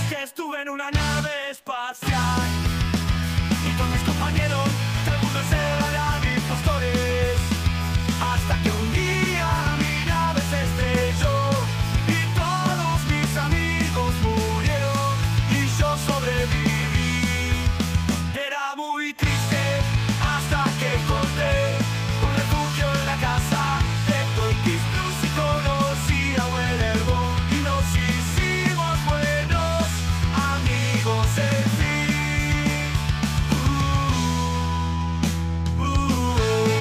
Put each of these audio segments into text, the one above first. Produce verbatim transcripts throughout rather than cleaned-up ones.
que estuve en una nave espacial y con mis compañeros de algunos eran impostores, hasta que un día mi nave se estrelló y todos mis amigos murieron y yo sobreviví. Era muy triste hasta que encontré un refugio en la casa de Toykis Plus y conocí a Wellerbone y nos hicimos buenos amigos en fin. Uh, uh.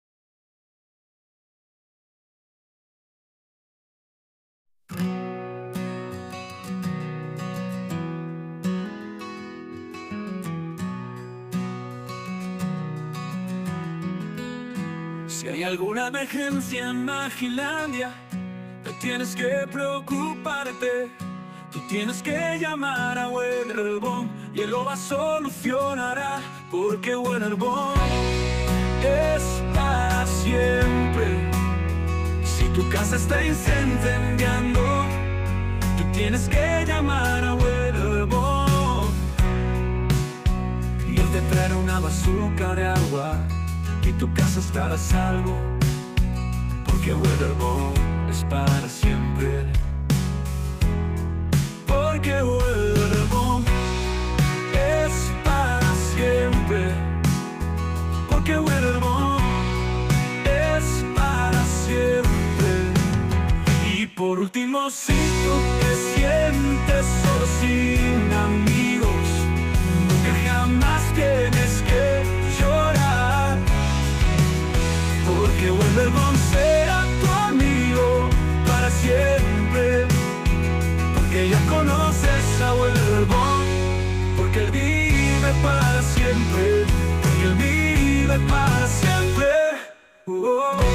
Si hay alguna emergencia en Magilandia, no tienes que preocuparte. Tú tienes que llamar a Wellerbone y él lo va a solucionar, porque Wellerbone es para siempre. Si tu casa está incendiando, tú tienes que llamar a Wellerbone y él te traerá una bazuca de agua y tu casa estará a salvo, porque Wellerbone es para siempre. Porque Wellerbone es para siempre. Porque Wellerbone es para siempre. Y por último, si tú te sientes solo sin amigos, nunca jamás tienes que llorar, porque Wellerbone será tu amigo para siempre. Porque ya conoces a Wellerbone, porque él vive para siempre, porque él vive para siempre. Oh, oh.